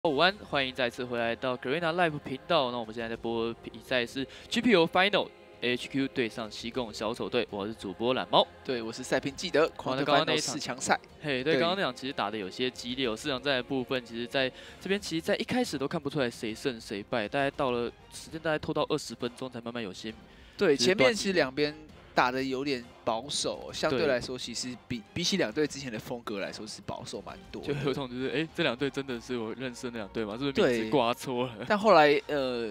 午安，欢迎再次回来到 Garena Live 频道。那我们现在在播比赛是 GPO Final HQ 对上西贡小丑队，我是主播懒猫。 对，我是赛评记得。 好，那刚刚那一场 4强赛， 嘿，对，刚刚那场其实打的有些激烈哦。4强赛的部分，其实在这边其实在一开始都看不出来谁胜谁败，大概到了时间大概拖到20分钟才慢慢有些。 对，前面其实两边打的有点保守、相对来说，其实比起两队之前的风格来说是保守蛮多的。 就有种就是，这两队真的是我认识的那两队吗？是不是名字挂错了？ 但后来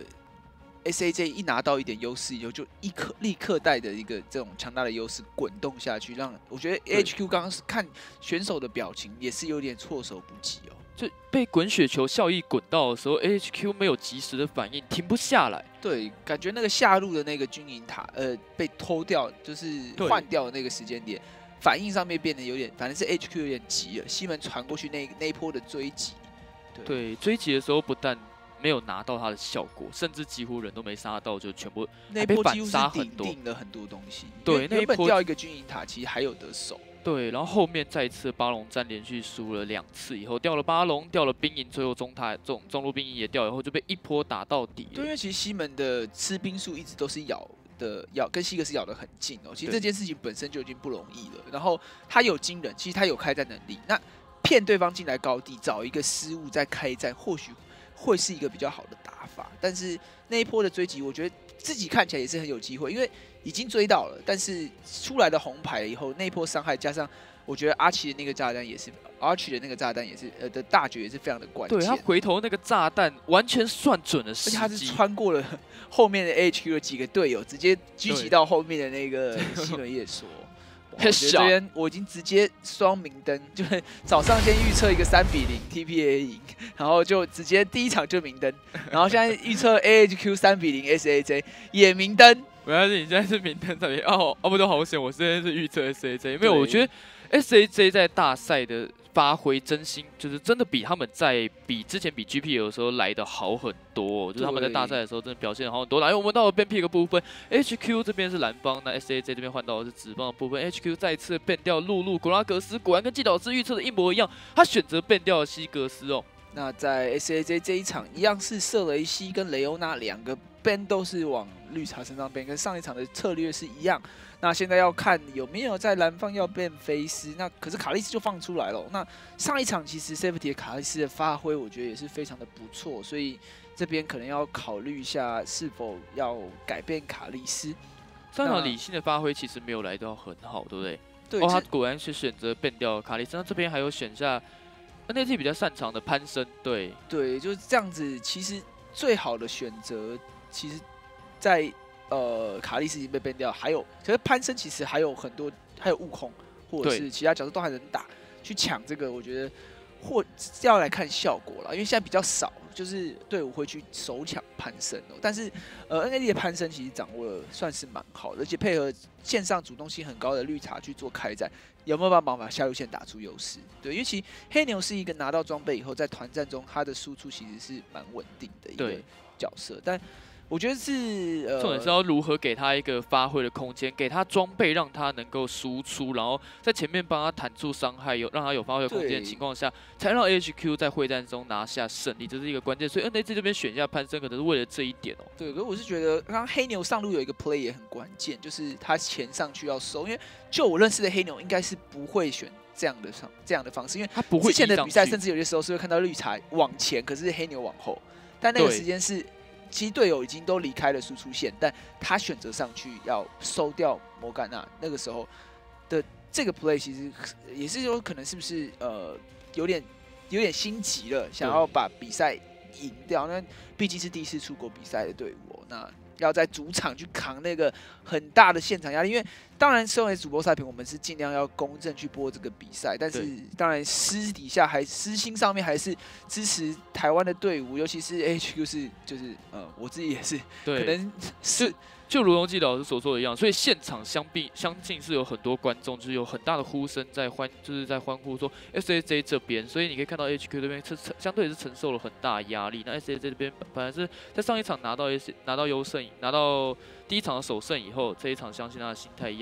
SAJ 一拿到一点优势以后，就立刻带着一个这种强大的优势滚动下去，让我觉得 HQ 刚刚是看选手的表情也是有点措手不及哦。 就被滚雪球效益滚到的时候 ，HQ 没有及时的反应，停不下来。 对，感觉那个下路的那个军营塔，被偷掉，就是换掉的那个时间点，反应上面变得有点，反正是 HQ 有点急了。西门传过去那一波的追击， 对，追击的时候不但没有拿到它的效果，甚至几乎人都没杀到，就全部那一波几乎是顶了很多东西。 对， 原本掉一个军营塔，其实还有得守。 对，然后后面再一次巴龙战连续输了2次以后，掉了巴龙，掉了兵营，最后中路兵营也掉以后，就被一波打到底。 对，因为其实西门的吃兵数一直都是跟西格斯咬得很近哦。其实这件事情本身就已经不容易了。然后他有惊人，其实他有开战能力。那骗对方进来高地，找一个失误再开战，或许会是一个比较好的打法。但是那一波的追击，我觉得自己看起来也是很有机会，因为已经追到了，但是出来的红牌以后，那一波伤害加上，我觉得阿奇的那个炸弹也是，的大绝也是非常的关键。 对，他回头那个炸弹完全算准了时机， 而且他是穿过了后面的 HQ 的几个队友，直接狙击到后面的那个西门夜说。我觉得这边我已经直接双明灯，就是早上先预测一个3-0 TPA 赢，然后就直接第一场就明灯，然后现在预测 AHQ 3-0 SAJ 也明灯。 原来是你现在是明灯这边不都好险！我现在是预测 SAJ， 没有，我觉得 SAJ 在大赛的发挥真心就是真的比他们之前比 GPL 的时候来的好很多、哦，就是他们在大赛的时候真的表现好很多。来，我们到了 ban pick 的部分 ，HQ 这边是蓝方，那 SAJ 这边换到的是紫方的部分。HQ 再次 ban 掉露露古拉格斯，果然跟季导师预测的一模一样，他选择 ban 掉了西格斯哦。 那在 SAJ 这一场一样是瑟雷西跟雷欧娜两个 ban 都是往绿茶身上 ban， 跟上一场的策略是一样。那现在要看有没有在蓝方要 ban 菲斯，那可是卡莉斯就放出来了。那上一场其实 Safety 的卡莉斯的发挥，我觉得也是非常的不错，所以这边可能要考虑一下是否要改变卡莉斯。 上场理性的发挥其实没有来到很好，对不对？ 对， 他果然是选择 ban 掉卡莉斯，那这边还有选下。NAT 比较擅长的攀升，对， 就是这样子。其实最好的选择，其实在卡莉斯已经被 ban 掉，可是攀升其实还有很多，还有悟空或者是其他角色都还能打，去抢这个，我觉得要来看效果了，因为现在比较少，就是队伍会去手抢攀升哦。但是NAT 的攀升其实掌握的算是蛮好的，而且配合线上主动性很高的绿茶去做开战。有没有办法把下路线打出优势？对，尤其黑牛是一个拿到装备以后，在团战中他的输出其实是蛮稳定的一个角色，但我觉得是重点是要如何给他一个发挥的空间，给他装备让他能够输出，然后在前面帮他弹出伤害，让他有发挥的空间的情况下，才让 HQ 在会战中拿下胜利，这是一个关键。所以 NAT 这边选下攀升，可能是为了这一点哦。 对，可是我是觉得刚刚黑牛上路有一个 play 也很关键，就是他前上去要收，因为就我认识的黑牛应该是不会选这样的方式，因为他不会之前的比赛甚至有些时候是会看到绿茶往前，可是黑牛往后，但那个时间是。其实队友已经都离开了输出线，但他选择上去要收掉摩甘娜，那个时候的这个 play 其实也是有可能是不是有点心急了，想要把比赛赢掉。那毕竟是第一次出国比赛的队伍，那要在主场去扛那个很大的现场压力。因为当然身为主播赛评，我们是尽量要公正去播这个比赛，但是当然私心上面还是支持台湾的队伍，尤其是 HQ 就是我自己也是，可能是。 就如同季老师所说的一样，所以现场相信是有很多观众，就是有很大的呼声在欢呼说 SAJ 这边，所以你可以看到 HQ 这边相对也是承受了很大的压力。那 SAJ 这边本来是在上一场拿到优胜，拿到第一场的首胜以后，这一场相信他的心态一样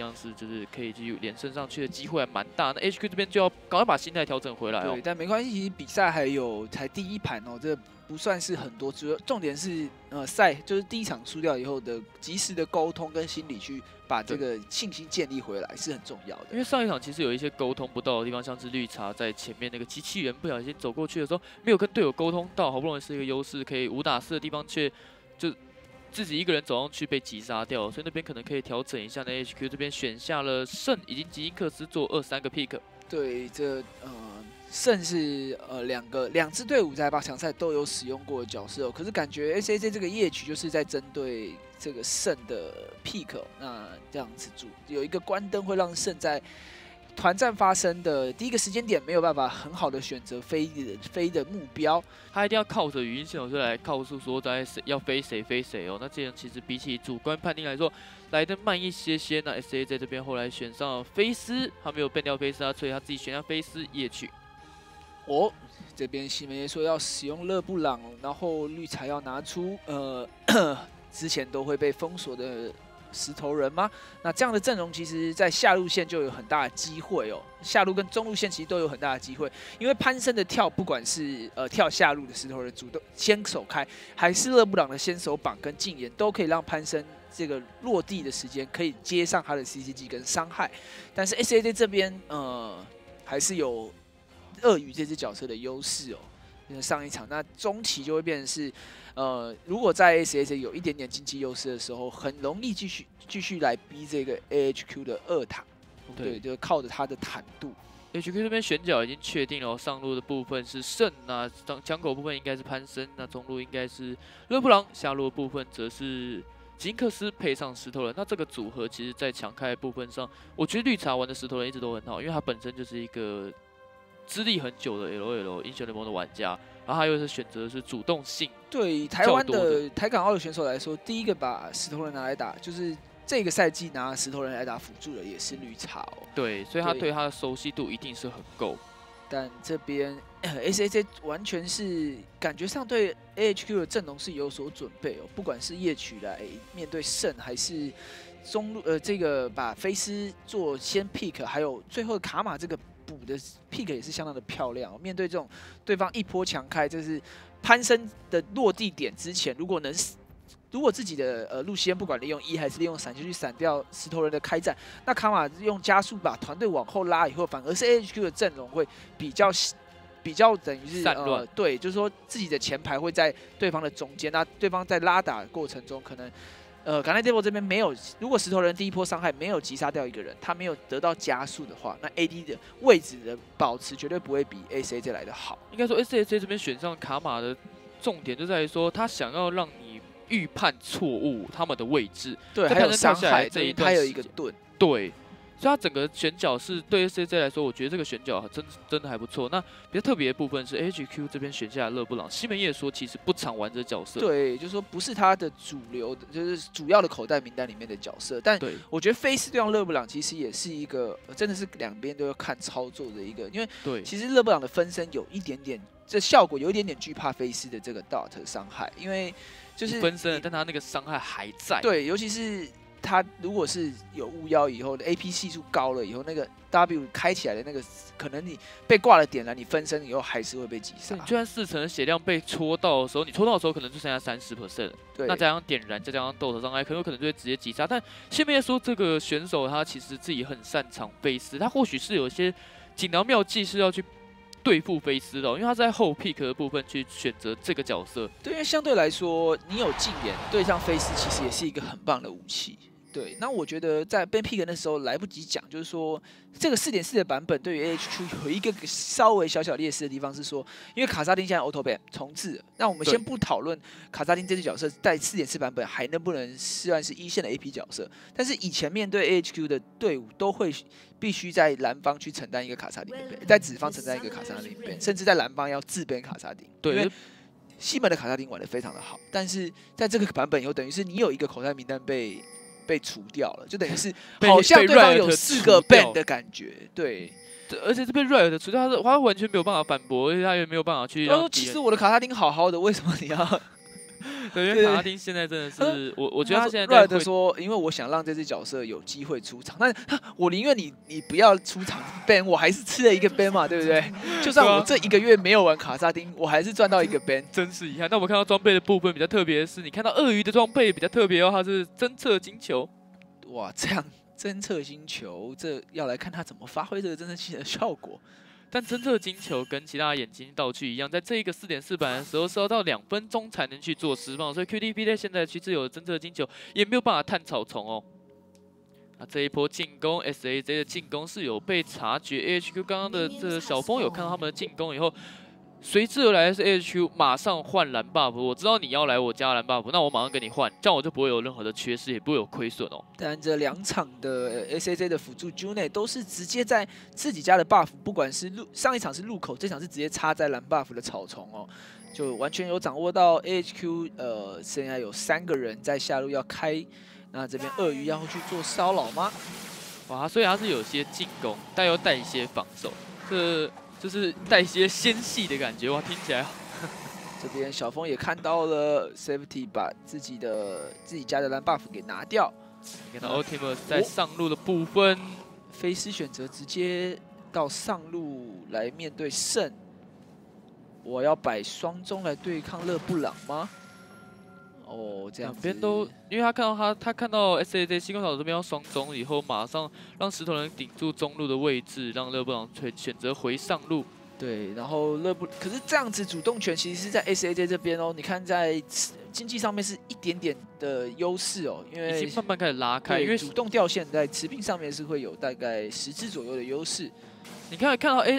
像是就是可以继续连胜上去的机会还蛮大。那 HQ 这边就要赶快把心态调整回来哦。 对，但没关系，其实比赛还有才第一盘哦，这不算是很多，主要重点是赛就是第一场输掉以后的及时的沟通跟心理去把这个信心建立回来是很重要的。 因为上一场其实有一些沟通不到的地方，像是绿茶在前面那个机器人不小心走过去的时候，没有跟队友沟通到，好不容易是一个优势，可以5打4的地方，却就自己一个人走上去被击杀掉，所以那边可能可以调整一下。那 HQ 这边选下了圣以及吉因克斯做2-3个 pick。 对，这胜是两支队伍在8强赛都有使用过的角色哦，可是感觉 SAJ 这个夜曲就是在针对这个胜的 pick 哦，那这样子有一个关灯会让胜在团战发生的第一个时间点没有办法很好的选择飞的目标， 他一定要靠着语音系统来告诉说要飞谁飞谁哦。那这样其实比起主观判定来说来得慢一些些。那 SA 在这边后来选上了菲斯，他没有变掉菲斯，所以他自己选上菲斯夜曲。 哦，这边西门也说要使用勒布朗，然后绿茶要拿出之前都会被封锁的石头人吗？那这样的阵容其实在下路线就有很大的机会哦，下路跟中路线其实都有很大的机会，因为潘森的跳不管是跳下路的石头人主动先手开，还是勒布朗的先手绑跟禁言，都可以让潘森这个落地的时间可以接上他的 CCG 跟伤害，但是 SAJ 这边还是有鳄鱼这只角色的优势哦。上一场，那中期就会变成是，如果在 SAJ 有一点点经济优势的时候，很容易继续来逼这个 AHQ 的2塔，对，就靠着他的坦度。 HQ 这边选角已经确定了，上路的部分是圣，那江口部分应该是潘森，那中路应该是勒布朗，下路的部分则是吉因克斯配上石头人。那这个组合其实在强开的部分上，我觉得绿茶玩的石头人一直都很好，因为他本身就是一个资历很久的 LOL 英雄联盟的玩家，然后他又是选择的是主动性。 对台湾的台港澳的选手来说，第一个把石头人拿来打，就是这个赛季拿石头人来打辅助的也是绿茶哦。 对，所以他对他的熟悉度一定是很够。 但这边 SAJ 完全是感觉上对 AHQ 的阵容是有所准备哦，不管是夜曲来面对圣，还是中路这个把菲斯做先 pick， 还有最后卡玛这个补的 pick 也是相当的漂亮哦。面对这种对方一波强开，就是攀升的落地点之前，如果自己的路线不管利用E还是利用闪就去闪掉石头人的开战，那卡玛用加速把团队往后拉以后，反而是 AHQ 的阵容会比较等于是散乱， 对，就是说自己的前排会在对方的中间，那对方在拉打的过程中可能。港内 Devil 这边没有，如果石头人第一波伤害没有击杀掉一个人，他没有得到加速的话，那 AD 的位置的保持绝对不会比 SAJ 来的好。 应该说 SAJ 这边选上卡玛的重点就在于说，他想要让你预判错误他们的位置， 对，还有伤害这一段， 他有一个盾， 对。所以他整个选角是对 SAJ 来说，我觉得这个选角真的还不错。那比较特别的部分是 HQ 这边选下来勒布朗，西门也说其实不常玩这角色， 对，就是说不是他的主流的，就是主要的口袋名单里面的角色。但我觉得菲斯对上勒布朗其实也是一个真的是两边都要看操作的一个，因为其实勒布朗的分身有一点点，这效果有一点点惧怕菲斯的这个 dot 伤害，因为就是分身，但他那个伤害还在。 对，尤其是。他如果是有巫妖以后的 AP 系数高了以后，那个 W 开起来的那个，可能你被挂了点了，你分身以后还是会被击杀。 就算4成的血量被戳到的时候，你戳到的时候可能就剩下30%，那加上点燃，再加上豆头伤害，很有可能就会直接击杀。但下面说这个选手他其实自己很擅长菲斯，他或许是有一些锦囊妙计是要去对付菲斯的，因为他在后 pick 的部分去选择这个角色。 对，因为相对来说，你有禁言对上菲斯，其实也是一个很棒的武器。对，那我觉得在 Ben Pick 那时候来不及讲，就是说这个4.4的版本对于 AHQ 有一个稍微小劣势的地方是说，因为卡萨丁现在 Auto Ban 重置，那我们先不讨论卡萨丁这只角色在4.4版本还能不能算是一线的 AP 角色，但是以前面对 AHQ 的队伍都会必须在蓝方去承担一个卡萨丁的 ban， 在紫方承担一个卡萨丁 ban， 甚至在蓝方要自 ban 卡萨丁。 对，因为西门的卡萨丁玩得非常的好，但是在这个版本以后，等于是你有一个口袋名单被除掉了，就等于是好像对方有4个 ban 的感觉，对。 而且这边 Riot 除掉他完全没有办法反驳，而且他也没有办法去。 他说：“其实我的卡萨丁好好的，为什么你要？” 对，因为卡拉丁现在真的是我觉得他现在 Red 说，因为我想让这只角色有机会出场，但我宁愿你不要出场 ban， 我还是吃了一个 ban 嘛，对不对？就算我这1个月没有玩卡萨丁，我还是赚到一个 ban， 真是遗憾。那我们看到装备的部分比较特别的是，你看到鳄鱼的装备比较特别哦，它是侦测金球。 哇，这样侦测金球，这要来看它怎么发挥这个侦测器的效果。 但侦测金球跟其他眼睛道具一样，在这一个4.4版的时候是要到2分钟才能去做释放，所以 QTP 在现在其实有侦测金球也没有办法探草丛哦。那这一波进攻 ，SAJ 的进攻是有被察觉 ，AHQ 刚刚的这个小风有看到他们的进攻以后，随之而来的是 AHQ 马上换蓝 buff， 我知道你要来我家蓝 buff， 那我马上跟你换，这样我就不会有任何的缺失，也不会有亏损哦。 但这2场的 SAJ 的辅助 June 都是直接在自己家的 buff， 不管是上一场是路口，这场是直接插在蓝 buff 的草丛哦，就完全有掌握到 AHQ。现在有3个人在下路要开，那这边鳄鱼要去做骚扰吗？ 哇，所以他是有些进攻，但又带一些防守，这就是带一些纤细的感觉哇，听起来。 这边小峰也看到了 Safety 把自己家的蓝 buff 给拿掉。 你看到 Ultimate 在上路的部分， 菲斯选择直接到上路来面对圣。我要摆双中来对抗勒布朗吗？哦，这样两边都，因为他看到 SAJ 西贡岛这边要双中以后，马上让石头人顶住中路的位置，让勒布朗选择回上路。 对，然后可是这样子主动权其实是在 SAJ 这边哦。你看在经济上面是一点点的优势哦，因为已经慢慢开始拉开，因为主动掉线在持兵上面是会有大概10只左右的优势。 你可以看到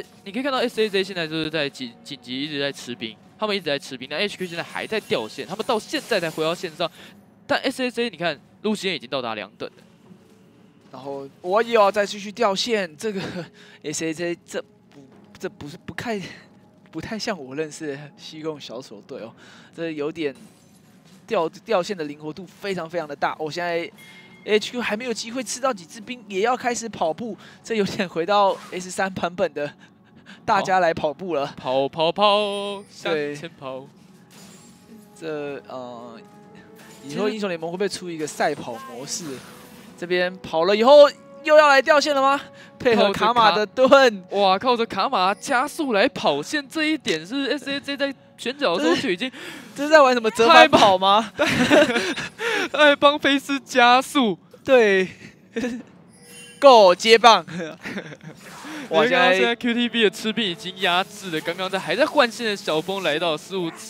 SAJ 现在就是在紧急一直在持兵，他们一直在持兵，那 HQ 现在还在掉线，他们到现在才回到线上，但 SAJ 你看路线已经到达2等了。 然后我也要再继续掉线，这个 SAJ 这不太像我认识的西贡小丑队哦，这有点掉线的灵活度非常的大。我现在 HQ 还没有机会吃到几支兵，也要开始跑步，这有点回到 S3 版本的大家来跑步了， 跑，向前跑。 这以后英雄联盟会不会出一个赛跑模式？这边跑了以后。又要来掉线了吗？配合卡玛的盾， 哇，靠着卡玛加速来跑线，这一点是 SAJ 在选角的时候就已经， 这是在玩什么折返跑吗？ 在帮菲斯加速， 对，够接棒。 哇，现在 QTB 的吃兵已经压制了，刚刚还在换线的小风来到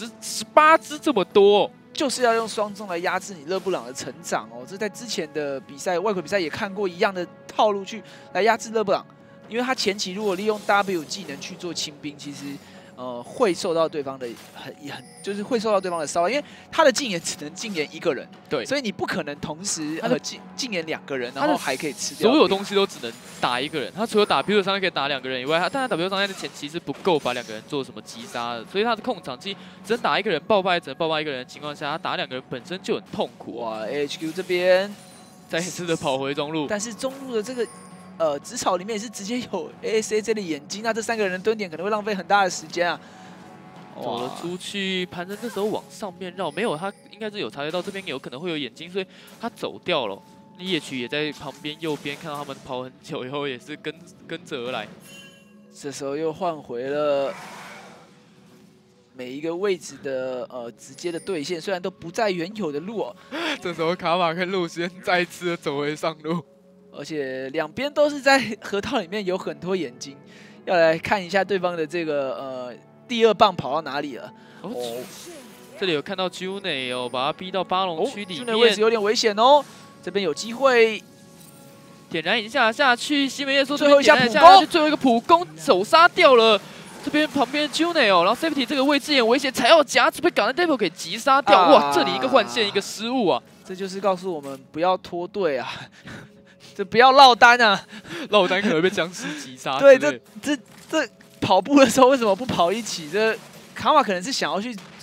18只这么多。 就是要用双中来压制你勒布朗的成长哦，这在之前的比赛外国比赛也看过一样的套路去来压制勒布朗，因为他前期如果利用 W 技能去做清兵，其实会受到对方的就是会受到对方的骚扰，因为他的禁言只能禁言1个人， 对， 所以你不可能同时禁言2个人，然后还可以吃掉。 所有东西都只能打1个人，他除了打 W 伤害可以打2个人以外，但他 W 伤害的前期是不够把2个人做什么击杀的，所以他的控场期只能打1个人，爆发也只能爆发1个人的情况下，他打2个人本身就很痛苦。 哇 ，HQ 这边再一次的跑回中路， 但是中路的这个。直草里面也是直接有 ASAJ 的眼睛，那这3个人的蹲点可能会浪费很大的时间啊。 走了出去，盘人这时候往上面绕，没有他应该是有察觉到这边有可能会有眼睛，所以他走掉了。夜曲也在旁边右边看到他们跑很久以后，也是跟着而来。 这时候又换回了每一个位置的直接的对线，虽然都不在原有的路哦。 这时候卡玛跟路先再次的走回上路。 而且两边都是在河道里面有很多眼睛，要来看一下对方的这个第2棒跑到哪里了。哦， 这里有看到 June 哦，把他逼到巴龙区里面， June 位置有点危险哦。这边有机会点燃一下下去，西门叶说最后一下普攻， 最后一个普攻手杀掉了。这边旁边 June 哦，然后 Safety 这个位置也危险，才要夹住被港的 Devil 给击杀掉。哇，这里一个换线一个失误啊！ 这就是告诉我们不要脱队啊。这不要落单啊！ 落单可能会被僵尸击杀。 对，这跑步的时候为什么不跑一起？这卡玛可能是想要去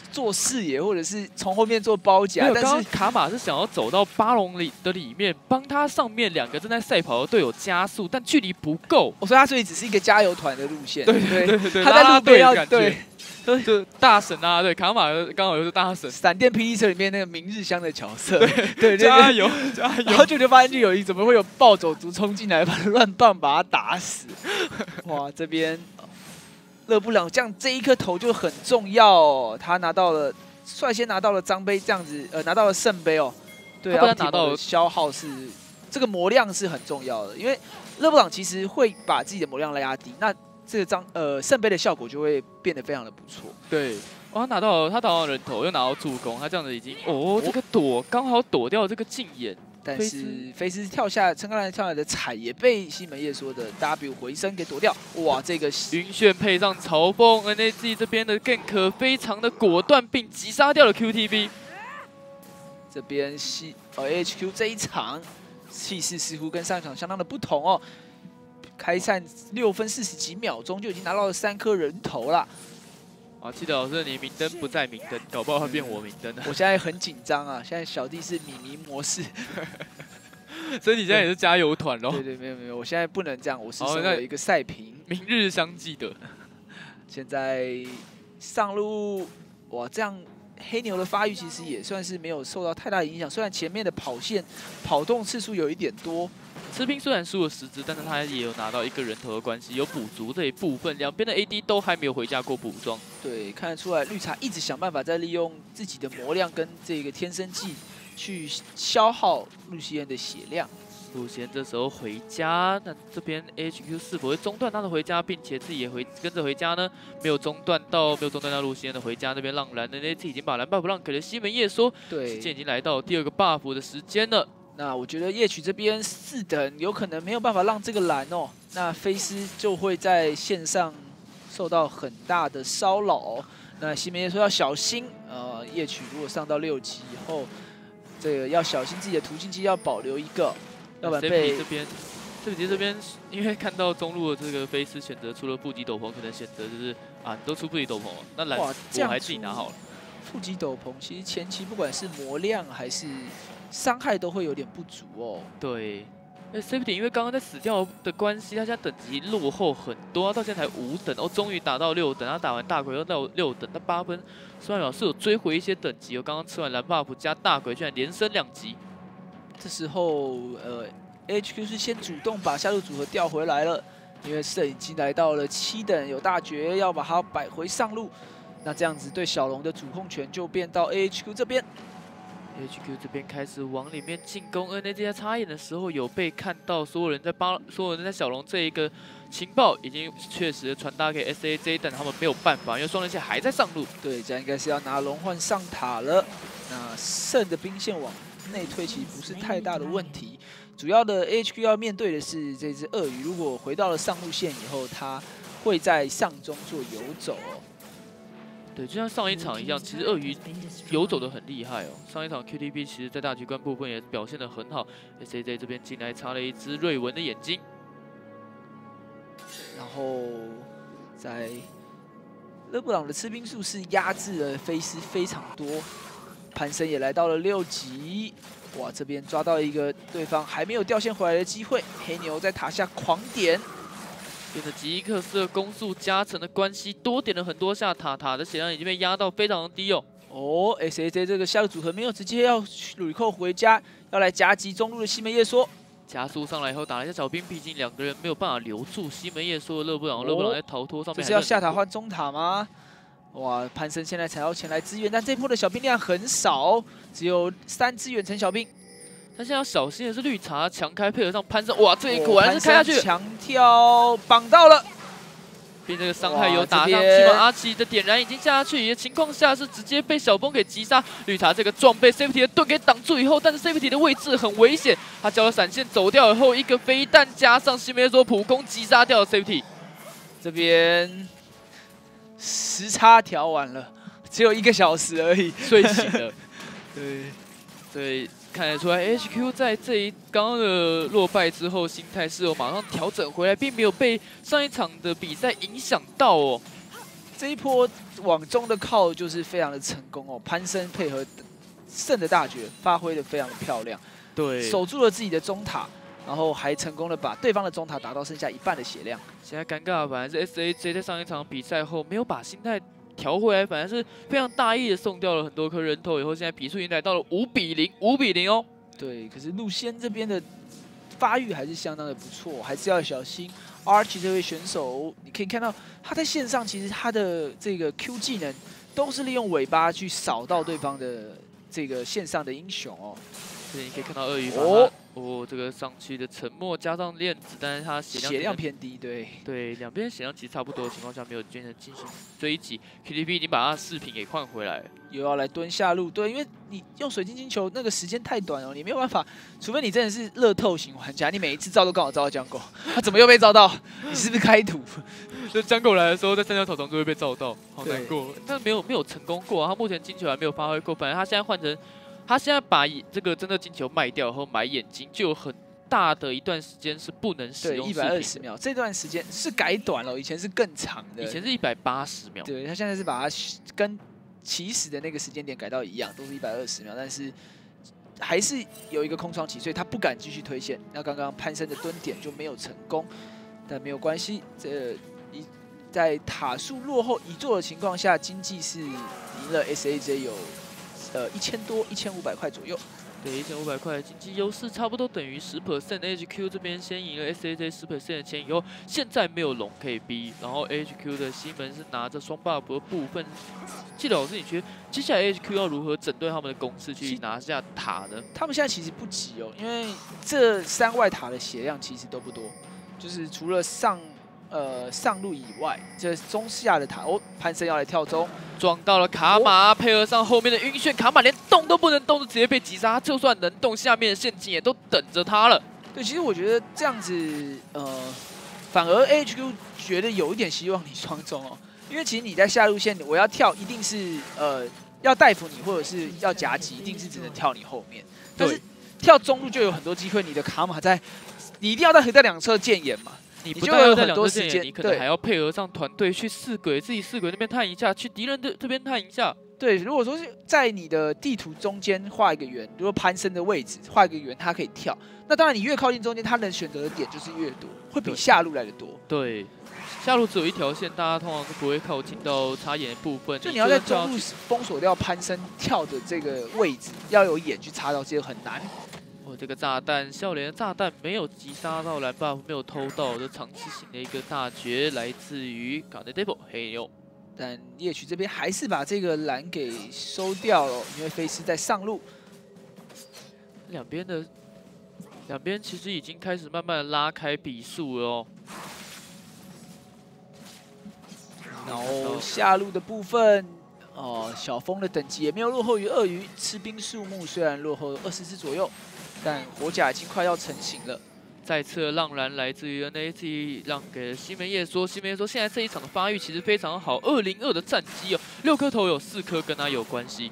做视野，或者是从后面做包夹。但是卡玛是想要走到巴龙里面，帮他上面2个正在赛跑的队友加速，但距离不够， 所以只是一个加油团的路线。 对， 他在路边要对。 就大神啊，对，卡玛刚好又是大神， 闪电霹雳车里面那个明日香的角色， 对，加油， 然后就发现就有怎么会有暴走族冲进来，把乱棒把他打死，哇，这边勒布朗这样这一颗头就很重要哦，他率先拿到了张杯这样子，拿到了圣杯哦，对，他拿到的消耗是这个魔量是很重要的，因为勒布朗其实会把自己的魔量压低，那这个圣杯的效果就会变得非常的不错。 对，他打到人头，又拿到助攻，他这样子已经这个刚好躲掉这个禁眼。 但是菲斯跳下撑杆栏跳下来的踩也被西门叶说的 W 回身给躲掉。哇，这个云炫配上嘲讽 ，NAG 这边的 gank 非常的果断，并击杀掉了 QTB。 这边AHQ 这一场气势似乎跟上一场相当的不同哦。开赛6分40几秒钟就已经拿到了3颗人头了。 啊，记得老师，你明灯不在明灯，搞不好会变我明灯了。 我现在很紧张啊，现在小弟是米妮模式， 所以你现在也是加油团咯。 对，没有，我现在不能这样，我是身为一个赛评。 明日相记得。 现在上路，哇，这样黑牛的发育其实也算是没有受到太大影响，虽然前面的跑动次数有一点多。 吃兵虽然输了10只，但是他也有拿到1个人头的关系，有补足这一部分。两边的 AD 都还没有回家过补装。 对，看得出来绿茶一直想办法在利用自己的魔量跟这个天生技去消耗露西恩的血量。 露西恩这时候回家，那这边 HQ 是否会中断他的回家，并且自己也跟着回家呢？没有中断到露西恩的回家。那边浪蓝的 NAT 已经把蓝 buff 让给了西门叶说， 对， 时间已经来到第2个 buff 的时间了。 那我觉得夜曲这边4等有可能没有办法让这个蓝哦，那菲斯就会在线上受到很大的骚扰。那西门叶说要小心，夜曲如果上到6级以后，这个要小心自己的途径机要保留一个，要不然被这边因为看到中路的这个菲斯选择出了负极斗篷，可能选择就是都出负极斗篷了，那蓝我还自己拿好了。 负极斗篷其实前期不管是魔量还是伤害都会有点不足哦。 对，那 Safety 因为刚刚在死掉的关系，他现在等级落后很多，到现在才5等，终于打到6等，他打完大鬼又到6等，他8分，虽然表示有追回一些等级，刚刚吃完蓝 buff 加大鬼，居然连升2级。 这时候HQ 是先主动把下路组合调回来了，因为射已经来到了7等，有大绝要把它摆回上路，那这样子对小龙的主控权就变到 AHQ 这边。 HQ 这边开始往里面进攻 ，NAG 在插眼的时候有被看到，所有人在小龙这一个情报已经确实传达给 SAJ， 但他们没有办法，因为双人线还在上路。 对，这样应该是要拿龙幻上塔了。那圣的兵线往内推其实不是太大的问题，主要的 HQ 要面对的是这只鳄鱼，如果回到了上路线以后，它会在上中做游走哦。 对，就像上一场一样，其实鳄鱼游走的很厉害哦。上一场 QTB 其实在大局观部分也表现得很好 ，SAJ 这边进来插了一只瑞文的眼睛， 然后在勒布朗的吃兵术是压制了菲斯非常多，潘森也来到了6级，哇，这边抓到一个对方还没有掉线回来的机会，黑牛在塔下狂点。 变得吉伊克斯的攻速加成的关系，多点了很多下塔的血量已经被压到非常的低哦。 SAJ 这个下路组合没有直接要吕扣回家，要来夹击中路的西门叶说。 加速上来以后打了一下小兵，毕竟2个人没有办法留住西门叶说的勒布朗在逃脱上面。 这是要下塔换中塔吗？哇，潘森现在才要前来支援，但这波的小兵量很少，只有3只远程小兵。 但现在要小心的是绿茶强开配合上潘森，哇，这一果然是开下去， 强跳绑到了， 并这个伤害有打上去吗？阿奇的点燃已经下去的情况下是直接被小崩给击杀，绿茶这个撞被 Safety 的盾给挡住以后，但是 Safety 的位置很危险，他交了闪现走掉以后，一个飞弹加上西梅索普攻击杀掉了 Safety。 这边时差调完了，只有1个小时而已， 睡醒了。对。看得出来 ，HQ 在刚刚的落败之后，心态是有马上调整回来，并没有被上一场的比赛影响到哦。 这一波往中的靠就是非常的成功哦，潘森配合胜的大绝发挥的非常的漂亮， 对， 守住了自己的中塔，然后还成功的把对方的中塔打到剩下1半的血量。 现在尴尬的反而是 SAJ 在上一场比赛后没有把心态调回来，反而是非常大意的送掉了很多颗人头，以后现在比数已经来到了5比0，5比0哦。 对，可是陆仙这边的发育还是相当的不错，还是要小心。Archie 这位选手，你可以看到他在线上，其实他的这个 Q 技能都是利用尾巴去扫到对方的这个线上的英雄哦。 这里你可以看到鳄鱼这个上去的沉默加上链子，但是他血量偏低，对， 两边血量其实差不多的情况下，没有真的进行追击。KTP 已经把他的饰品给换回来了， 又要来蹲下路，对，因为你用水晶晶球那个时间太短哦，你没有办法，除非你真的是乐透型玩家，你每一次招都刚好招到江狗，他怎么又被招到？你是不是开图？ 就江狗来的时候，在三角草丛就会被照到，好难过。但没有成功过啊，他目前金球还没有发挥过，反正他现在换成。他现在把这个真的金球卖掉后买眼睛，就有很大的一段时间是不能使用。 对，120秒，这段时间是改短了，以前是更长的。 以前是180秒。 对，他现在是把它跟起始的那个时间点改到一样，都是120秒，但是还是有一个空窗期，所以他不敢继续推线。那刚刚潘森的蹲点就没有成功，但没有关系，在塔数落后1座的情况下，经济是赢了 SAJ 有。1000多1500块左右， 对，1500块的经济优势差不多等于10%。HQ 这边先赢了 SAJ 10% 的钱以后，现在没有龙可以逼，然后 HQ 的西门是拿着双 buff 的部分。季老师，你觉得接下来 HQ 要如何整顿他们的攻势去拿下塔呢？ 他们现在其实不急哦，因为这3外塔的血量其实都不多，就是除了上路以外，这中下的塔哦，潘森要来跳中。 撞到了卡玛，配合上后面的晕眩，卡玛连动都不能动，就直接被击杀。就算能动，下面的陷阱也都等着他了。 对，其实我觉得这样子，反而 HQ 觉得有一点希望你双中哦，因为其实你在下路线，我要跳一定是要带服你，或者是要夹击，一定是只能跳你后面。但是跳中路就有很多机会，你的卡玛你一定要在2侧建眼嘛。 你不但要在2侧建眼，你可能还要配合上团队去4轨，自己4轨那边探一下，去敌人的这边探一下。 对，如果说是在你的地图中间画一个圆，如果潘森的位置画一个圆，它可以跳。那当然，你越靠近中间，它能选择的点就是越多，会比下路来的多。 对，下路只有一条线，大家通常是不会靠近到插眼的部分。 就你要在中路封锁掉潘森跳的这个位置，要有眼去插到，这个很难。 这个炸弹，笑脸的炸弹没有击杀到蓝 buff， 没有偷到，这长期型的一个大绝来自于港的 Devil 黑牛， 但夜曲这边还是把这个蓝给收掉了，因为菲斯在上路。 两边其实已经开始慢慢的拉开比数了哦。 然后下路的部分。小风的等级也没有落后于鳄鱼，吃兵数目虽然落后20只左右，但火甲已经快要成型了。 再次的浪然来自于 NAT， 让给了西门叶说，西门叶说现在这一场的发育其实非常好，202的战绩哦，6颗头有4颗跟他有关系，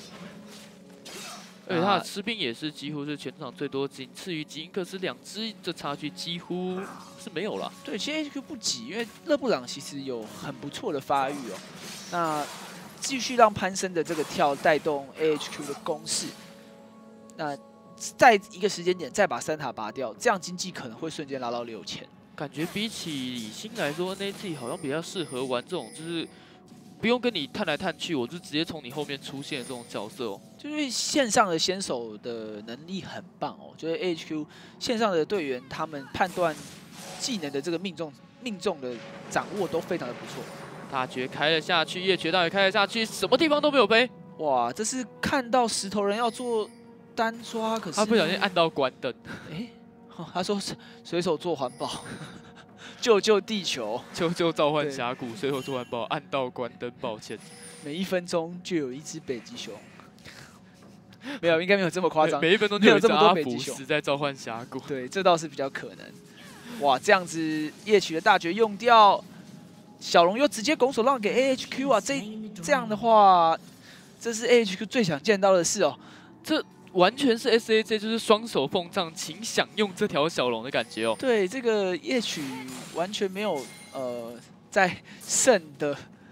而且他的吃兵也是几乎是全场最多，仅次于吉因克斯2只，这差距几乎是没有了。 对，其实 HQ 不急，因为勒布朗其实有很不错的发育哦。那继续让潘森的这个跳带动 AHQ 的攻势，那在一个时间点再把3塔拔掉，这样经济可能会瞬间拉到6000。 感觉比起李欣来说 ，NAT 好像比较适合玩这种就是不用跟你探来探去，我就直接从你后面出现的这种角色哦。 就是线上的先手的能力很棒哦，就是 AHQ 线上的队员他们判断技能的这个命中的掌握都非常的不错。 大绝开了下去，夜绝大也开了下去，什么地方都没有飞。 哇，这是看到石头人要做单抓，可是他不小心按到关灯。 他说随手做环保，救救地球， 救召唤峡谷，随手做环保，按到关灯，抱歉。 每1分钟就有1只北极熊，没有，应该没有这么夸张。 每1分钟就有这么多北极熊死在召唤峡谷。 对，这倒是比较可能。哇，这样子夜曲的大绝用掉。小龙又直接拱手让给 AHQ 啊，这样的话，这是 AHQ 最想见到的事哦。 这完全是 SAJ 就是双手奉上，请享用这条小龙的感觉哦。 对，这个夜曲完全没有在胜的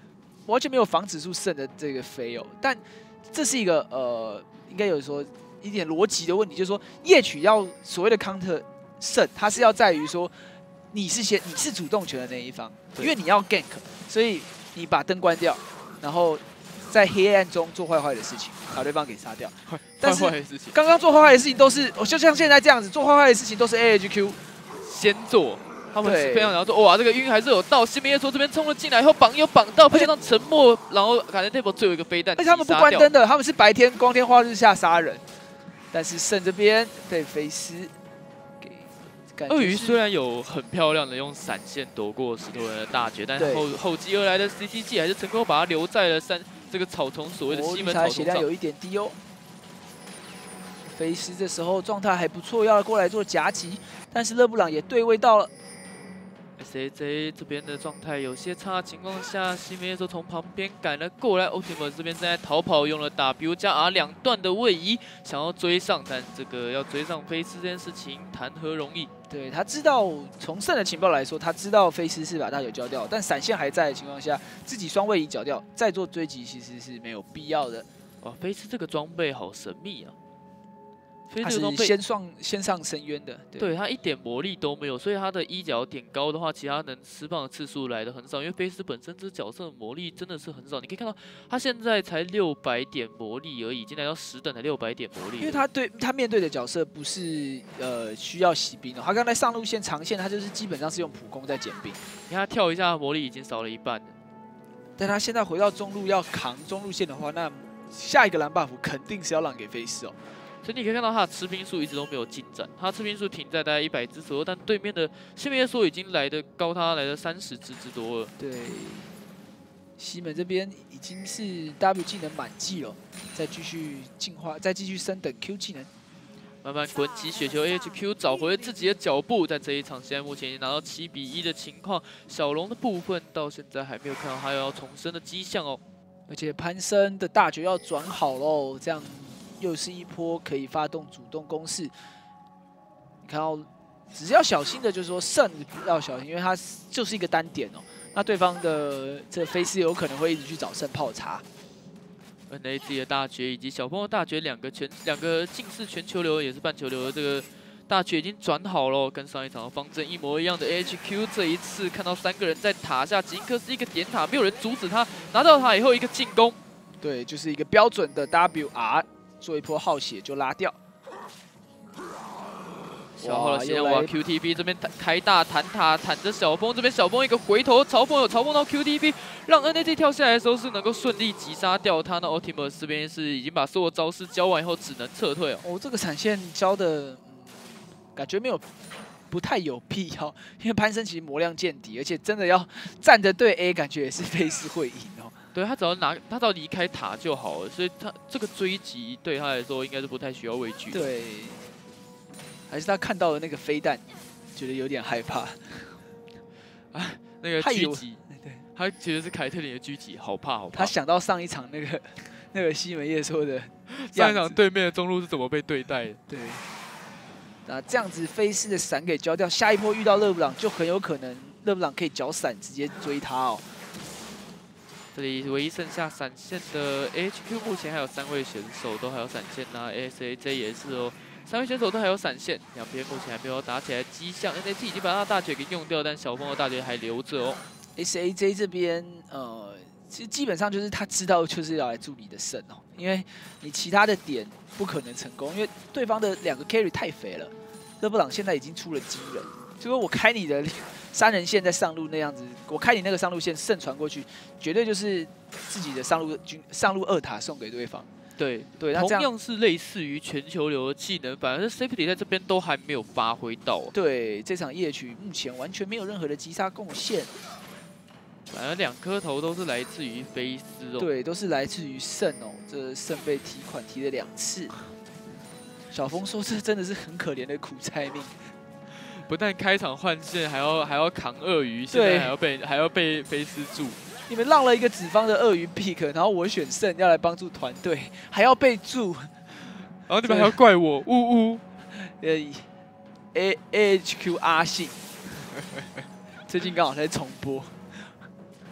完全没有防止住胜的这个飞哦。但这是一个应该有说一点逻辑的问题，就是说夜曲要所谓的 counter 胜，它是要在于说你是主动权的那一方，因为你要 gank， 所以你把灯关掉，然后在黑暗中做坏坏的事情，把对方给杀掉。但是刚刚做坏坏的事情都是，就像现在这样子，做坏坏的事情都是 AHQ 先做。他们非常想说，哇，这个晕还是有到。西门叶说这边冲了进来以后，绑有绑到，配上沉默，然后感觉 table 最后一个飞弹， 而且他们不关灯的，他们是白天光天化日下杀人。但是胜这边被菲斯给鳄鱼虽然有很漂亮的用闪现躲过石头人的大绝，但是后继而来的 CTG 还是成功把它留在了这个草丛所谓的西门草丛上。 血量有一点低哦。菲斯这时候状态还不错，要过来做夹击，但是勒布朗也对位到了。 SAJ 这边的状态有些差的情况下，西门叶说从旁边赶了过来 ，Ultimate 这边正在逃跑，用了 W 加 R 2段的位移，想要追上，但这个要追上菲斯这件事情谈何容易？ 对他知道，从胜的情报来说，他知道菲斯是把大球交掉，但闪现还在的情况下，自己双位移缴掉，再做追击其实是没有必要的。 哇，菲斯这个装备好神秘啊！ 他是先上深渊的， 对他一点魔力都没有，所以他的一角点高的话，其他能释放的次数来的很少。因为菲斯本身这角色的魔力真的是很少，你可以看到他现在才600点魔力而已，已经来到10等才600点魔力。 因为他面对的角色不是需要洗兵的，他刚才上路线长线，他就是基本上是用普攻在减兵。 你看他跳一下魔力已经少了一半了， 但他现在回到中路要扛中路线的话，那下一个蓝 buff 肯定是要让给菲斯哦。 所以你可以看到他的吃兵数一直都没有进展，他的吃兵数停在大概100只左右，但对面的西门叶说已经来的高他来的30只之多了。 对，西门这边已经是 W 技能满级了，再继续进化，再继续升等 Q 技能， 慢慢滚起雪球 AHQ 找回了自己的脚步，在这一场现在目前已经拿到7比1的情况，小龙的部分到现在还没有看到他要重生的迹象哦， 而且潘森的大绝要转好喽，这样。又是一波可以发动主动攻势，你看到，只是要小心的，就是说胜要小心，因为它就是一个单点哦。那对方的这菲斯有可能会一直去找胜泡茶。 NAZ 的大绝以及小峰的大绝两个近似全球流也是半球流的这个大绝已经转好了，跟上一场的方阵一模一样的 HQ， 这一次看到3个人在塔下，吉克是一个点塔，没有人阻止他，拿到塔以后一个进攻， 对，就是一个标准的 WR。做一波耗血就拉掉， 消耗了血量。哇 ！QTB 这边开大弹塔，弹着小峰，这边小峰一个回头嘲讽，有嘲讽到 QTB， 让 NAZ 跳下来的时候是能够顺利击杀掉他。那 Ultimate 这边是已经把所有招式教完以后，只能撤退哦。 哦，这个闪现教的，感觉不太有必要，因为潘森其实魔量见底，而且真的要站着对 A， 感觉也是菲斯会赢哦。 对他只要离开塔就好了，所以他这个追击对他来说应该是不太需要畏惧。 对，还是他看到了那个飞弹，觉得有点害怕。 啊，那个狙击，对，他觉得是凯特琳的狙击，好怕好怕。 他想到上一场那个西门叶说的， 上一场对面的中路是怎么被对待的？ 对。那这样子菲斯的闪给交掉，下一波遇到勒布朗就很有可能勒布朗可以缴闪直接追他哦。 这里唯一剩下闪现的 HQ， 目前还有3位选手都还有闪现呐 ，SAJ 也是哦，3位选手都还有闪现，两边目前还没有打起来迹象。NAZ 已经把他大绝给用掉，但小峰的大绝还留着哦。 SAJ 这边其实基本上就是他知道就是要来助你的胜哦，因为你其他的点不可能成功，因为对方的2个 carry 太肥了。勒布朗现在已经出了惊人，就说我开你的3人线在上路那样子，我开你那个上路线胜传过去，绝对就是自己的上路2塔送给对方。 对， 同样是类似于全球流的技能，反而是 Safety 在这边都还没有发挥到。 对，这场夜曲目前完全没有任何的击杀贡献。 反而2颗头都是来自于菲斯哦。 对，都是来自于胜哦，这胜被提款提了2次。小峰说：“这真的是很可怜的苦差命， 不但开场换线，还要扛鳄鱼，现在还要被菲斯助。 你们让了一个子方的鳄鱼 pick， 然后我选胜要来帮助团队，还要被助， 然后你们还要怪我，呜呜。 AHQ 阿信，最近刚好在重播。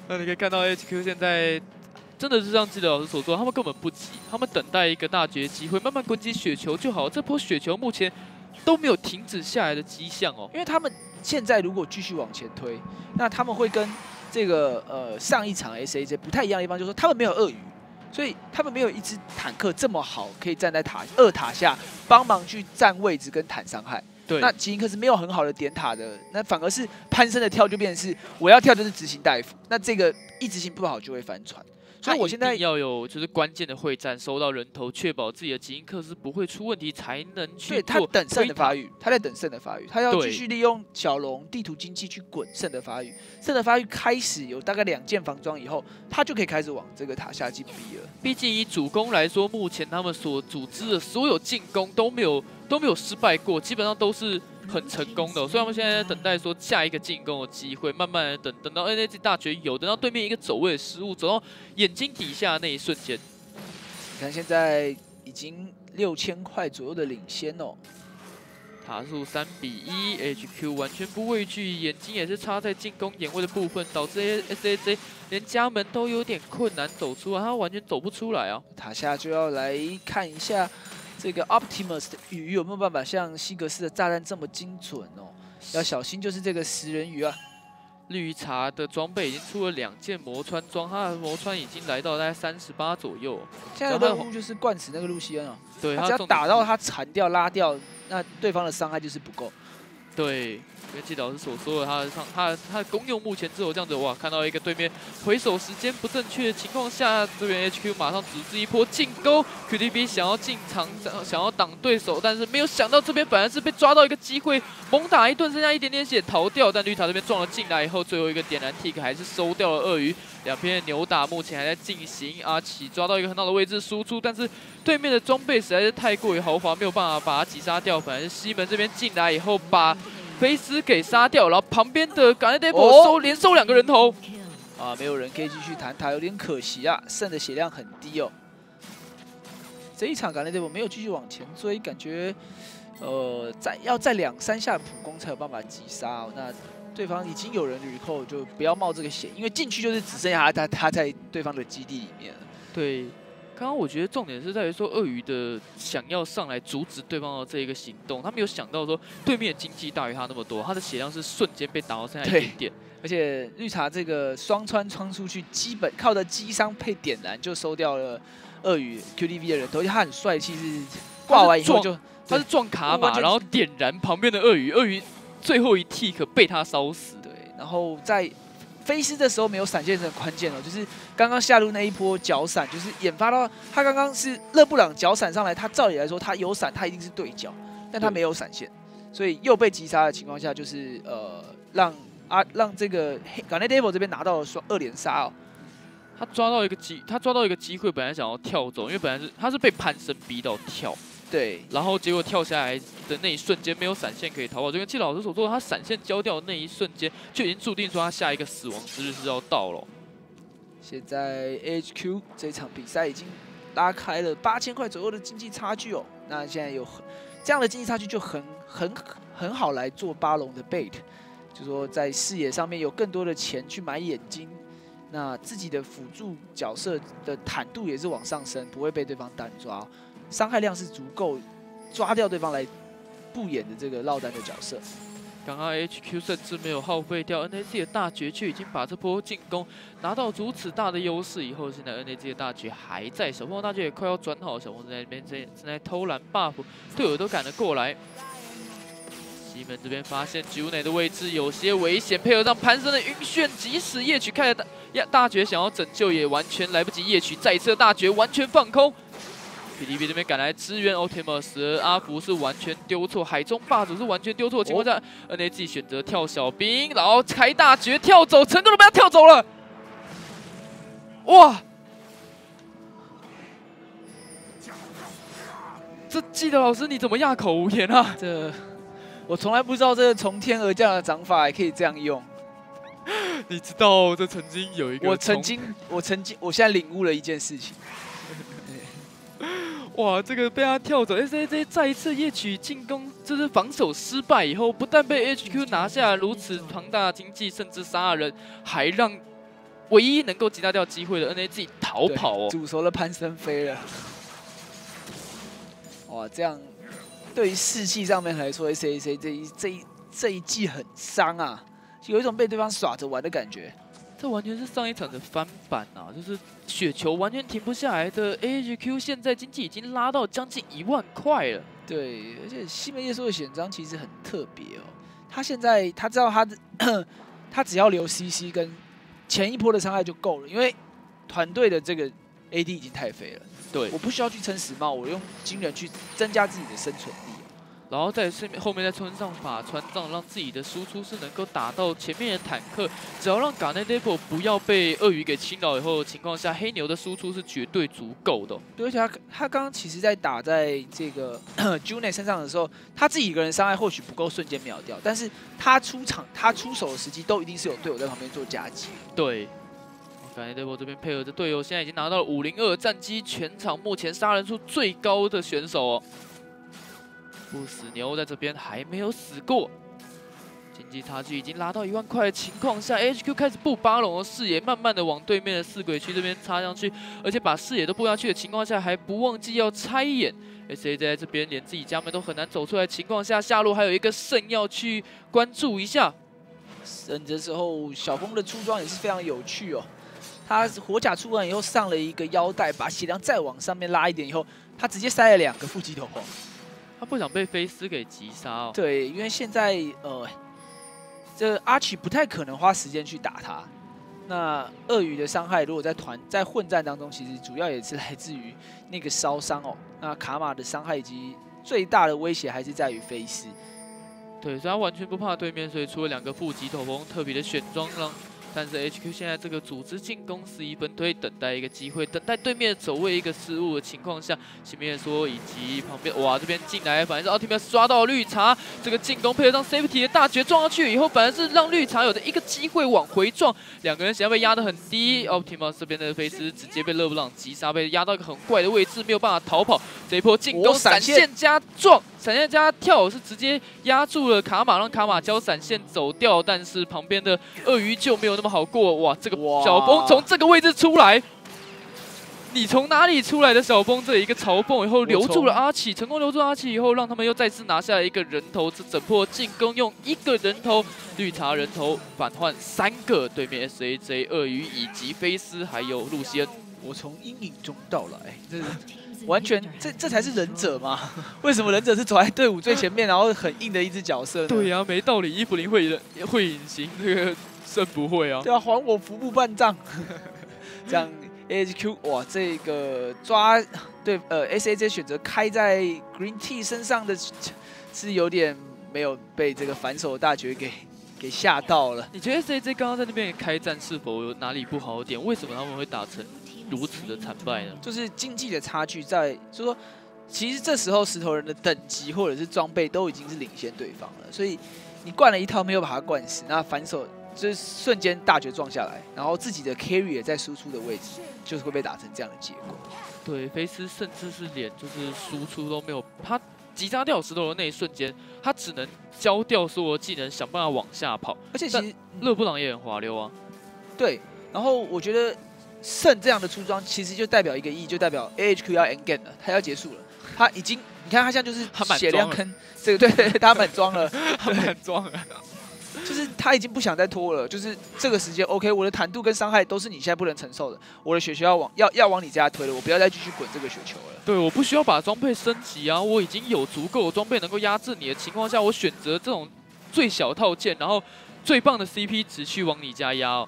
那你可以看到 HQ 现在真的是像记者老师所说，他们根本不急，他们等待一个大绝机会，慢慢滚击雪球就好。这波雪球目前都没有停止下来的迹象哦， 因为他们现在如果继续往前推，那他们会跟这个上一场 SAJ 不太一样的地方，就是说他们没有鳄鱼。所以他们没有一支坦克这么好，可以站在二塔下帮忙去占位置跟坦伤害。 对， 那吉林克是没有很好的点塔的，那反而是攀升的跳就变成是我要跳就是执行大夫，那这个一执行不好就会翻船。所以我现在要有就是关键的会战，收到人头，确保自己的吉林克斯不会出问题，才能去对他等胜的发育，他在等胜的发育，他要继续利用小龙地图经济去滚胜的发育，胜的发育开始有大概2件防装以后，他就可以开始往这个塔下进逼了。 毕竟以主攻来说，目前他们所组织的所有进攻都没有失败过，基本上都是很成功的，所以他们现在在等待说下一个进攻的机会，慢慢的等到 NAG 大绝有，等到对面一个走位的失误，走到眼睛底下那一瞬间， 你看现在已经6000块左右的领先哦。 塔数3比1 ，HQ 完全不畏惧，眼睛也是插在进攻眼位的部分，导致 SAJ 连家门都有点困难走出来，他完全走不出来啊。 塔下就要来看一下这个 Optimus 的鱼有没有办法像西格斯的炸弹这么精准哦，要小心就是这个食人鱼啊。 绿茶的装备已经出了2件魔穿装，他的魔穿已经来到大概38左右。 现在的任务就是灌死那个露西恩啊， 对， 他只要打到他残掉拉掉，那对方的伤害就是不够。 对。跟季老师所说的，他的功用目前只有这样子。哇，看到一个对面回手时间不正确的情况下，这边 HQ 马上组织一波进攻 ，QTB 想要进场，想要挡对手，但是没有想到这边反而是被抓到一个机会，猛打一顿，剩下一点点血逃掉。但绿塔这边撞了进来以后，最后一个点燃 Tick 还是收掉了鳄鱼。2边的扭打目前还在进行，阿奇抓到一个很好的位置输出，但是对面的装备实在是太过于豪华，没有办法把他击杀掉。反而是西门这边进来以后把菲斯给杀掉，然后旁边的 Garnet 连收2个人头， 啊，没有人可以继续弹塔，有点可惜啊，剩的血量很低哦。这一场 Garnet 没有继续往前追，感觉要再2、3下普攻才有办法击杀哦。那对方已经有人recall，就不要冒这个险，因为进去就是只剩下他在对方的基地里面了。 对。刚刚我觉得重点是在于说，鳄鱼的想要上来阻止对方的这一个行动，他没有想到说对面的经济大于他那么多，他的血量是瞬间被打到剩下一点点。 而且绿茶这个双穿穿出去，基本靠着击伤配点燃就收掉了鳄鱼 QTV 的人头，而且他很帅气，是挂完以后就他是撞卡马，然后点燃旁边的鳄鱼，鳄鱼最后一 tick 被他烧死。 对，然后在菲斯的时候没有闪现是很关键哦，就是刚刚下路那一波脚闪，就是引发到他刚刚是勒布朗脚闪上来，他照理来说他有闪，他一定是对角，但他没有闪现，所以又被击杀的情况下，就是让这个Garnet Devil 这边拿到了2连杀哦。 他抓到一个机会，本来想要跳走，因为本来他是被潘森逼到跳。 对， 然后结果跳下来的那一瞬间没有闪现可以逃跑，就跟季老师所说的，他闪现交掉的那一瞬间就已经注定说他下一个死亡之日是要到了。 现在 HQ 这场比赛已经拉开了8000块左右的经济差距哦，那现在有这样的经济差距就很好来做巴龙的 bait， 就说在视野上面有更多的钱去买眼睛，那自己的辅助角色的坦度也是往上升，不会被对方单抓。伤害量是足够抓掉对方来不演的这个落单的角色。 刚刚 HQ 甚至没有耗费掉 NAZ 的大绝，却已经把这波进攻拿到如此大的优势以后，现在 NAZ 的大绝还在，小凤大绝也快要转好，小凤在那边正在偷懒 buff， 队友都赶了过来。西门这边发现 June 的位置有些危险，配合上潘森的晕眩，即使夜曲开了大绝想要拯救，也完全来不及。夜曲再一次的大绝完全放空。PTB 这边赶来支援 Optimus， 阿福是完全丢错，海中霸主是完全丢错的情况下，NAZ 选择跳小兵，然后开大绝跳走，成功的被他跳走了。哇！这季德老师你怎么哑口无言啊？ 我从来不知道这个从天而降的掌法还可以这样用。 你知道这曾经有一个， 我现在领悟了一件事情。 哇，这个被他跳走 ，SAJ 再一次夜曲进攻，就是防守失败以后，不但被 HQ 拿下如此庞大的经济，甚至杀了人，还让唯一能够击杀掉机会的 NAG 逃跑哦， 煮熟了潘森飞了。哇，这样对于士气上面来说 ，SAC 这一季很伤啊，有一种被对方耍着玩的感觉。 这完全是上一场的翻版啊！就是雪球完全停不下来的 AHQ， 现在经济已经拉到将近1万块了。 对，而且西门叶说的选章其实很特别哦。他现在他知道他只要留 CC 跟前一波的伤害就够了，因为团队的这个 AD 已经太肥了。 对， 我不需要去撑时髦，我用惊人去增加自己的生存力。 然后在后面再穿上法穿杖，让自己的输出是能够打到前面的坦克。只要让 Garnet 不要被鳄鱼给侵扰以后的情况下，黑牛的输出是绝对足够的。 对，而且他刚刚其实在打在这个 June 身上的时候，他自己一个人伤害或许不够瞬间秒掉，但是他出手的时机都一定是有队友在旁边做夹击。 对。Garnet 这边配合着队友，现在已经拿到了502战绩，全场目前杀人数最高的选手哦。不死牛在这边还没有死过，经济差距已经拉到1万块的情况下 ，HQ 开始布巴龙的视野，慢慢的往对面的4鬼区这边插上去，而且把视野都布下去的情况下，还不忘记要拆眼。SA 在这边连自己家门都很难走出来的情况下，下路还有一个胜要去关注一下。 甚至之后，小峰的出装也是非常有趣哦。他火甲出完以后上了一个腰带，把血量再往上面拉一点以后，他直接塞了2个腹肌头炮。 他不想被菲斯给击杀哦。 对，因为现在这阿奇不太可能花时间去打他。那鳄鱼的伤害如果在混战当中，其实主要也是来自于那个烧伤哦。那卡玛的伤害以及最大的威胁还是在于菲斯。 对，所以他完全不怕对面，所以出了2个腹肌头锋，特别的选装让。但是 HQ 现在这个组织进攻11分推，等待一个机会，等待对面走位一个失误的情况下，西面说以及旁边哇这边进来，反而是奥提米亚刷到绿茶，这个进攻配合上 Safety 的大绝撞上去以后，反而是让绿茶有的一个机会往回撞，2个人想要被压得很低，奥提米亚这边的菲斯直接被勒布朗击杀，被压到一个很怪的位置，没有办法逃跑，这一波进攻闪现加撞。闪现加跳是直接压住了卡玛，让卡玛交闪现走掉，但是旁边的鳄鱼就没有那么好过。哇，这个小崩从这个位置出来，你从哪里出来的小崩？这一个嘲讽以后留住了阿奇，成功留住阿奇以后，让他们又再次拿下了一个人头。这整波进攻用1个人头绿茶人头反换3个，对面 SAJ 鳄鱼以及菲斯还有露西恩。 我从阴影中到来，这是完全这才是忍者吗？为什么忍者是走在队伍最前面，然后很硬的一只角色呢？ 对呀，没道理。伊芙琳会隐形，这个胜不会啊。 对啊，还我服部半藏。这样 AHQ 哇，这个抓对SAJ 选择开在 Green Tea 身上的是有点没有被这个反手大绝给吓到了。 你觉得 SAJ 刚刚在那边开战是否有哪里不好点？为什么他们会打成如此的惨败呢？ 就是经济的差距在，就是说，其实这时候石头人的等级或者是装备都已经是领先对方了，所以你灌了一套没有把它灌死，那反手就是瞬间大绝撞下来，然后自己的 carry 也在输出的位置，就是会被打成这样的结果。 对，菲斯甚至是连就是输出都没有，他击杀掉石头的那一瞬间，他只能交掉所有技能，想办法往下跑。 而且其实勒布朗也很滑溜啊。 对，然后我觉得胜这样的出装，其实就代表一个意义，就代表 AHQ 要 end game 了，他要结束了。他已经，你看他现在就是血量坑，这个对，他满装了， 他满装了。 就是他已经不想再拖了，就是这个时间 OK， 我的坦度跟伤害都是你现在不能承受的，我的雪球要往你家推了，我不要再继续滚这个雪球了。 对，我不需要把装备升级啊，我已经有足够的装备能够压制你的情况下，我选择这种最小套件，然后最棒的 CP 值去往你家压哦。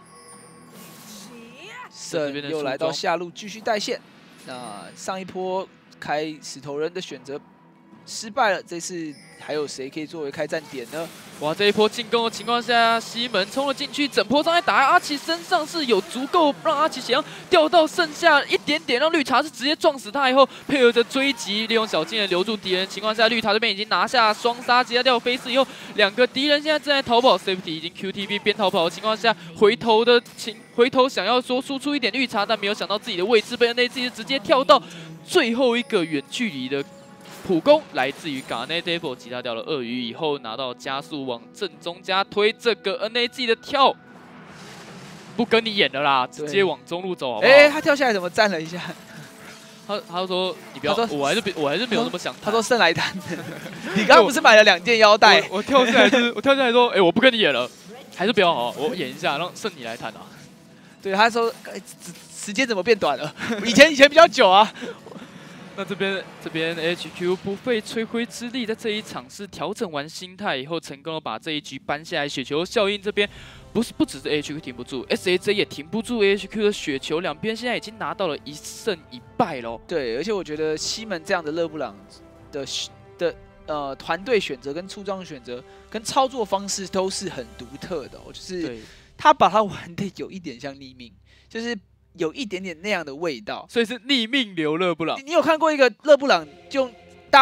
胜又来到下路继续带线，那上一波开石头人的选择失败了，这次还有谁可以作为开战点呢？ 哇，这一波进攻的情况下，西门冲了进去，整波伤害打在阿奇身上是有足够让阿奇血量掉到剩下一点点，让绿茶是直接撞死他以后，配合着追击，利用小技能留住敌人的情况下，绿茶这边已经拿下双杀，击掉菲斯以后，2个敌人现在正在逃跑 ，Safety 已经 QTB 边逃跑的情况下，回头想要说输出一点绿茶，但没有想到自己的位置被 NAG 直接跳到最后一个远距离的。普攻来自于 Garnet 击杀掉了鳄鱼以后，拿到加速往正中加推这个 NAG 的跳。 不跟你演了啦，直接往中路走好不好？ 哎，他跳下来怎么站了一下？ 他说你不要，我还是没有那么想。 他说圣来丹，你刚刚不是买了2件腰带？ 我跳下来说，哎，我不跟你演了，还是不要好，我演一下，让圣你来谈啊。 对，他说时间怎么变短了？以前比较久啊。 那这边 HQ 不费吹灰之力，在这一场是调整完心态以后，成功的把这一局扳下来。雪球效应这边不只是 HQ 停不住 ，SAJ 也停不住 HQ 的雪球，两边现在已经拿到了1胜1败喽。 对，而且我觉得西门这样的勒布朗的团队选择跟出装选择跟操作方式都是很独特的就是他把它玩的有一点像逆命，就是有一点点那样的味道， 所以是逆命流勒布朗。 你有看过一个勒布朗用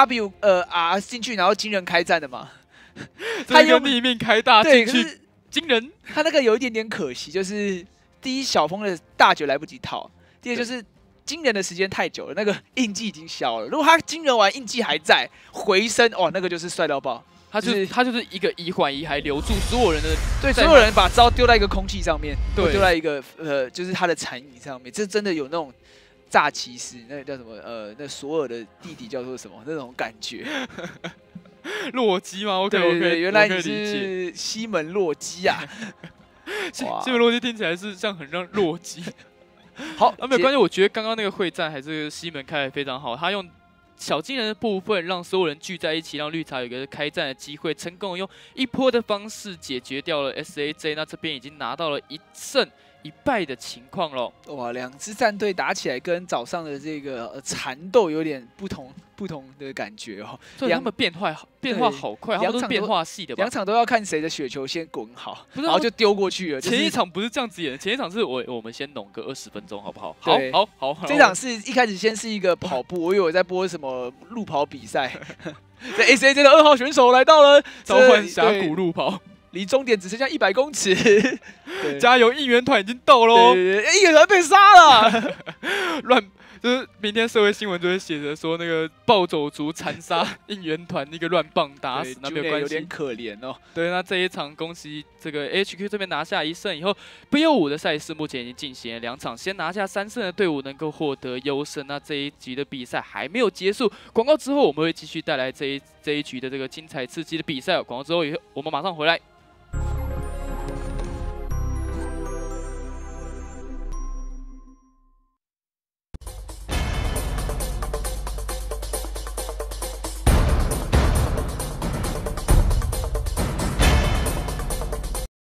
R 进去，然后惊人开战的吗？ 他用逆命开大进去，惊人。 他那个有一点点可惜，就是第一小风的大绝来不及套，第二就是惊人的时间太久了，那个印记已经消了。如果他惊人完印记还在回升，哦，那个就是帅到爆。 他就是一个以缓疑还留住所有人的， 对，所有人把招丢在一个空气上面， 对， 丢在一个就是他的残影上面，这真的有那种炸骑士，那个叫什么那索尔的弟弟叫做什么那种感觉。 洛基吗 ？OK， 原来你是西门洛基啊！ 西门洛基听起来是像很像洛基。 好， 没有关系，我觉得刚刚那个会战还是西门开得非常好，他用小惊人的部分让所有人聚在一起，让绿茶有一个开战的机会，成功用一波的方式解决掉了 SAJ。那这边已经拿到了1胜1败的情况了。 哇，两支战队打起来跟早上的这个缠斗有点不同的感觉哦。 所以他们变化好快，他们都是变化系的吧？ 两场都要看谁的雪球先滚好，然后就丢过去了。 前一场不是这样子演的，前一场是我们先弄个20分钟，好不好？好。 这场是一开始先是一个跑步，我以为我在播什么路跑比赛。这 SAJ 的2号选手来到了召唤峡谷路跑。 离终点只剩下100公尺， 加油！应援团已经到喽， 应援团被杀了， 就是明天社会新闻就会写着说那个暴走族残杀应援团，那个乱棒打死，那没有关系， 有点可怜哦。 对，那这一场恭喜这个 HQ 这边拿下1胜以后，BO5的赛事目前已经进行了2场，先拿下3胜的队伍能够获得优胜。那这一局的比赛还没有结束，广告之后我们会继续带来这一局的这个精彩刺激的比赛。广告之后我们马上回来。